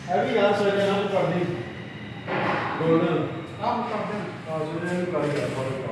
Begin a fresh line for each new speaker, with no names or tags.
भी यार सोचा ना कर दी गोल्डन
आप कर दें
सोचा कर दिया